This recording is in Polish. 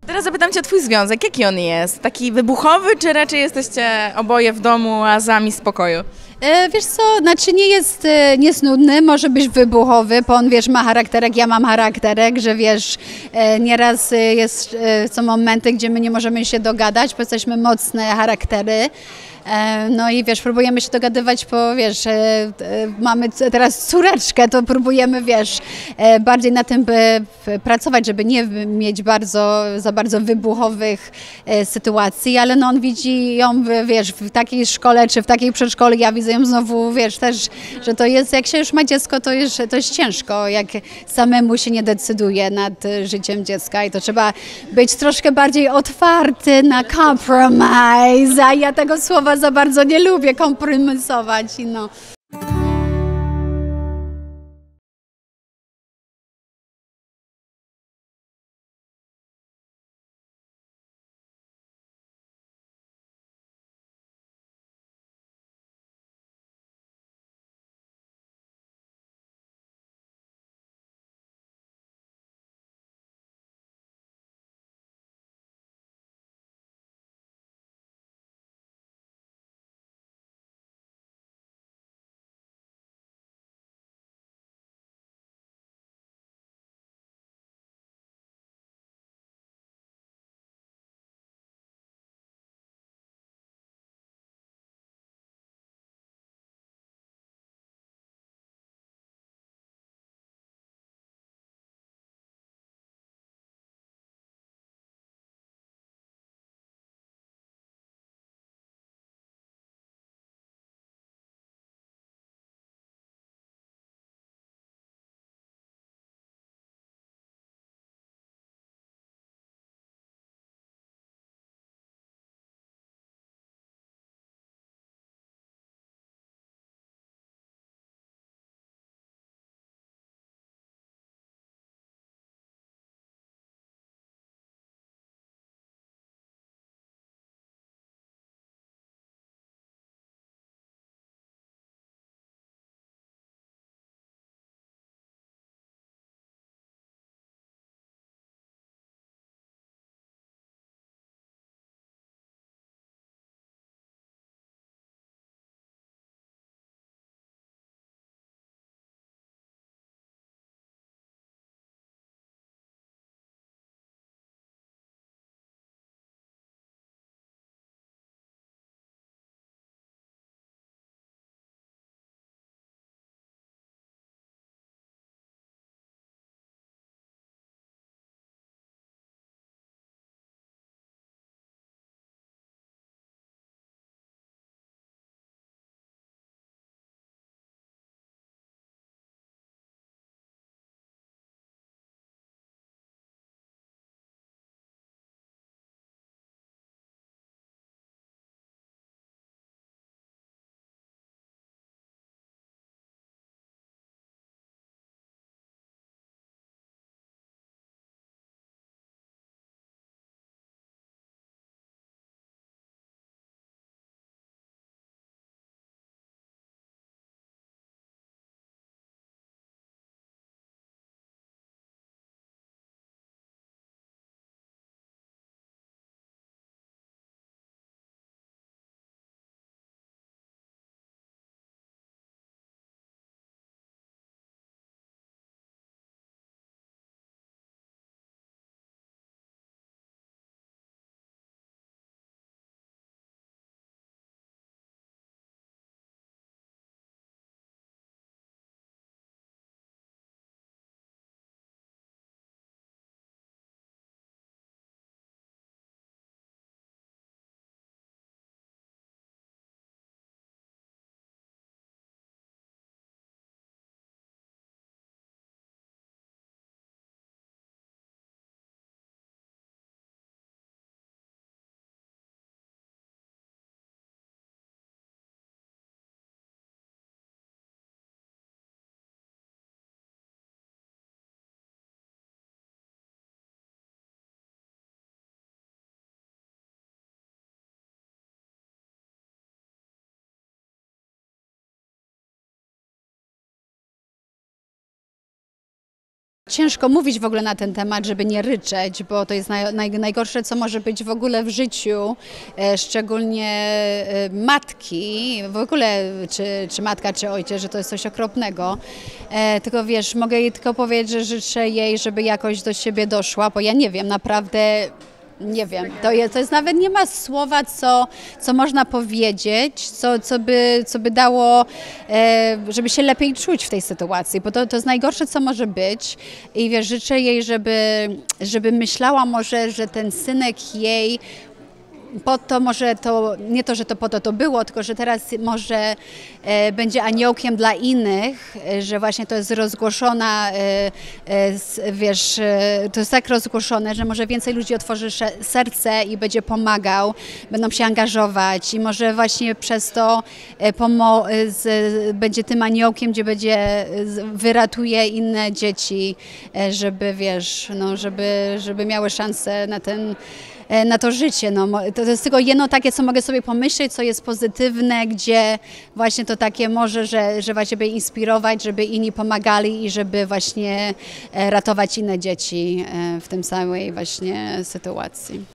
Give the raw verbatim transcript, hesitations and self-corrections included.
Teraz zapytam cię o twój związek. Jaki on jest? Taki wybuchowy, czy raczej jesteście oboje w domu, oazami spokoju? E, Wiesz co, znaczy nie jest, e, nie jest nudny, może być wybuchowy, bo on, wiesz, ma charakterek, ja mam charakterek, że wiesz, e, nieraz e, jest, e, są momenty, gdzie my nie możemy się dogadać, bo jesteśmy mocne charaktery. E, No i wiesz, próbujemy się dogadywać, bo wiesz, e, e, mamy c- teraz córeczkę, to próbujemy, wiesz, e, bardziej na tym by by pracować, żeby nie mieć bardzo, za bardzo wybuchowych e, sytuacji, ale no on widzi ją, w- wiesz, w takiej szkole czy w takiej przedszkolu, ja widzę ją znowu, wiesz, też, że to jest, jak się już ma dziecko, to jest, to jest ciężko, jak samemu się nie decyduje nad e, życiem dziecka i to trzeba być troszkę bardziej otwarty na compromise, a ja tego słowa za bardzo nie lubię, kompromisować, i no. Ciężko mówić w ogóle na ten temat, żeby nie ryczeć, bo to jest naj, naj, najgorsze, co może być w ogóle w życiu, e, szczególnie e, matki, w ogóle czy, czy matka, czy ojciec, że to jest coś okropnego. E, tylko wiesz, mogę jej tylko powiedzieć, że życzę jej, żeby jakoś do siebie doszła, bo ja nie wiem, naprawdę nie wiem. To jest, to jest nawet nie ma słowa, co, co można powiedzieć, co, co, by, co by dało, e, żeby się lepiej czuć w tej sytuacji, bo to, to jest najgorsze, co może być. I wiesz, życzę jej, żeby, żeby myślała może, że ten synek jej po to może to, nie to, że to po to to było, tylko że teraz może e, będzie aniołkiem dla innych, e, że właśnie to jest rozgłoszona, e, e, wiesz, e, to jest tak rozgłoszone, że może więcej ludzi otworzy serce i będzie pomagał, będą się angażować i może właśnie przez to e, pomo- z, będzie tym aniołkiem, gdzie będzie, wyratuje inne dzieci, e, żeby, wiesz, no, żeby, żeby miały szansę na ten na to życie. No, to jest tylko jedno takie, co mogę sobie pomyśleć, co jest pozytywne, gdzie właśnie to takie może, że, że właśnie by inspirować, żeby inni pomagali i żeby właśnie ratować inne dzieci w tym samej właśnie sytuacji.